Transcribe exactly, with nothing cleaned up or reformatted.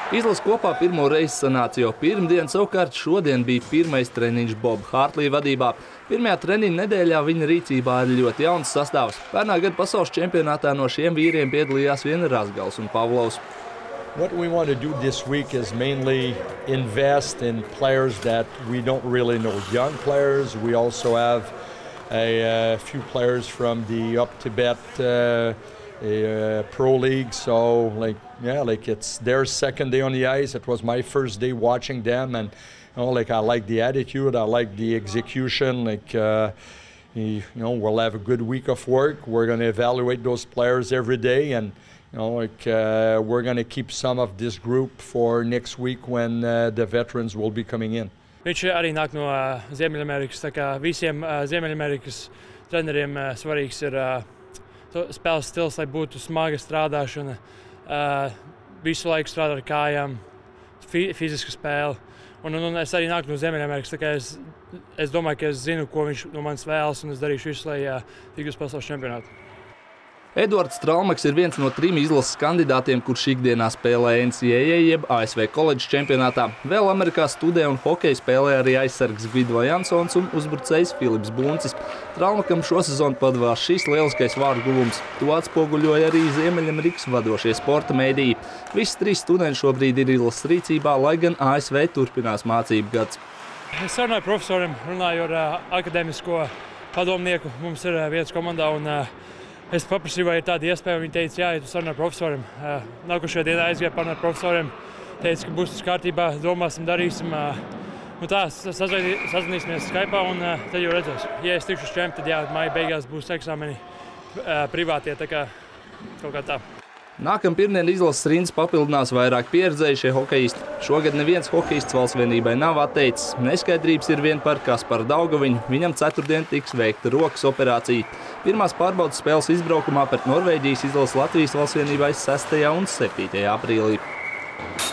Izlases kopā pirmo reizi sanāca jau pirmdien, savukārt šodien bija pirmais treniņš Boba Hartlija vadībā. Pirmajā treniņa nedēļā viņa rīcībā ir ļoti jauns sastāvs. Pērnā gada pasaules čempionātā no šiem vīriem piedalījās vien Razgals un Pavlovs. What we want to do this week is mainly invest in players that we don't really know, young players. We also have a, a few players from the Up Tibet uh, uh, Pro League, so like yeah, like it's their second day on the ice. It was my first day watching them, and you know, like I like the attitude, I like the execution. Like uh, you know, we'll have a good week of work. We're going to evaluate those players every day, and you know, like uh, we're going to keep some of this group for next week when uh, the veterans will be coming in. Viņš arī nāk no uh, Ziemeļamerikas, tā kā visiem uh, Ziemeļamerikas treneriem uh, svarīgs ir uh, spēles stils, lai būtu smaga strādāšana, uh, visu laiku strādā ar kājām, fi fiziska spēle. Un, un, un es arī nāku no Ziemeļamerikas, tā kā es, es domāju, ka es zinu, ko viņš no manis vēlas, un es darīšu visu, lai uh, tiktu uz pasaules čempionātu. Edvards Stralmaks ir viens no trim izlases kandidātiem, kurš ikdienā spēlē N C A A jeb A S V koledžas čempionātā. Vēl Amerikā studē un hokeju spēlē arī aizsargs Gvido Jansons un uzbrucējs Filips Buncis. Stralmakam šosezon padevās šis lieliskais vārdu guvums. To atspoguļoja arī Ziemeļamerikas vadošie sporta mēdīji. Visi trīs studenti šobrīd ir izlases rīcībā, lai gan A S V turpinās mācību gads. Es sarunāju profesoriem, runāju ar uh, akadēmisko padomnieku. Mums ir uh, vietas komandā, un uh, es paprasīju, vai ir tāda iespēja. Viņi teica, jā, ja tu sarunā ar profesoriem. Uh, nākošajā dienā aizgāju parunāt ar profesoriem. Teica, ka būs tas kārtībā, domāsim, darīsim. Uh, nu tā, sazvanīsimies Skype'ā, un uh, tad jau redzēs. Ja es tikšu uz čempi, tad jā, maija beigās būs eksāmeni uh, privātie, tā kā kaut kā tā. Nākam pirmdien izlases rindas papildinās vairāk pieredzējušie hokejisti. Šogad neviens hokejists valsts vienībai nav atteicis. Neskaidrības ir vien par Kasparu Daugaviņu. Viņam ceturtdien tiks veikta rokas operācija. Pirmās pārbaudas spēles izbraukumā pret Norvēģijas izlases Latvijas valsts vienībai sestajā un septītajā aprīlī.